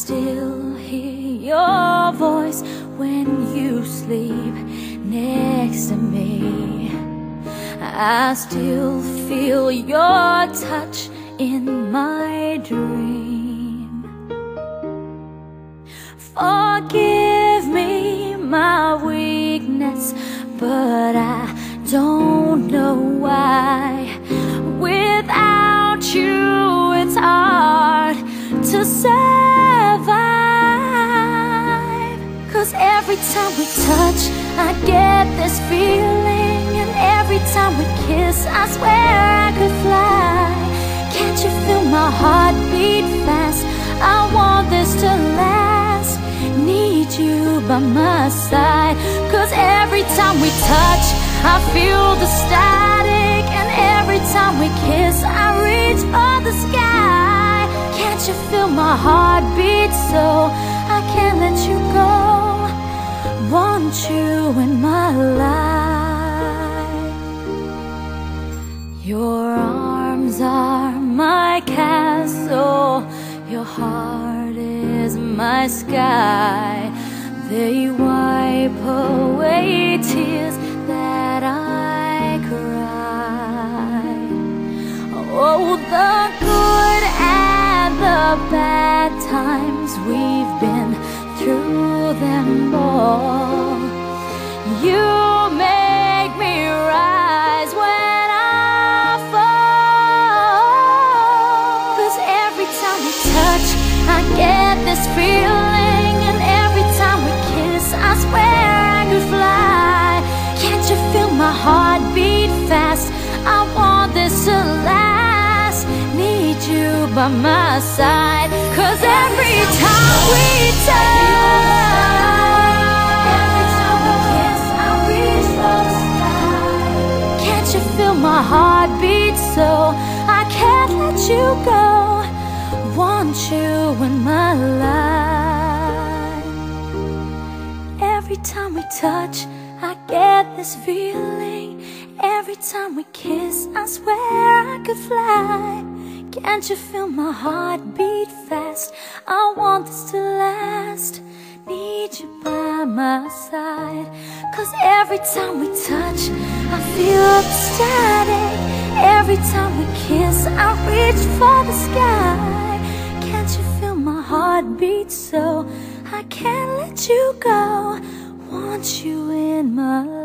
still hear your voice when you sleep next to me. I still feel your touch in my dream. Forgive me my weakness, but I don't know why. Without you, it's hard to survive. 'Cause every time we touch, I get this feeling, and every time we kiss, I swear I could fly. Can't you feel my heart beat fast? I want this to last. Need you by my side. 'Cause every time we touch, I feel the static, and every time we kiss, I reach for the sky. Can't you feel my heart beat so I can't let you go? Want you in my life. Your arms are my castle, your heart is my sky. They wipe away tears that I cry. Oh, the good and the bad times, we've been through them all. You make me rise when I fall. 'Cause every time we touch, I get this feeling, and every time we kiss, I swear I could fly. Can't you feel my heart beat fast? I want this to last. Need you by my side. 'Cause every time we touch, every time we kiss, I reach for the sky. Can't you feel my heart beat so I can't let you go? Want you in my life. Every time we touch, I get this feeling. Every time we kiss, I swear I could fly. Can't you feel my heart beat fast? I want this to last. Need you by my side. 'Cause every time we touch, I feel the static. Every time we kiss, I reach for the sky. Can't you feel my heart beat so I can't let you go? Want you in my life.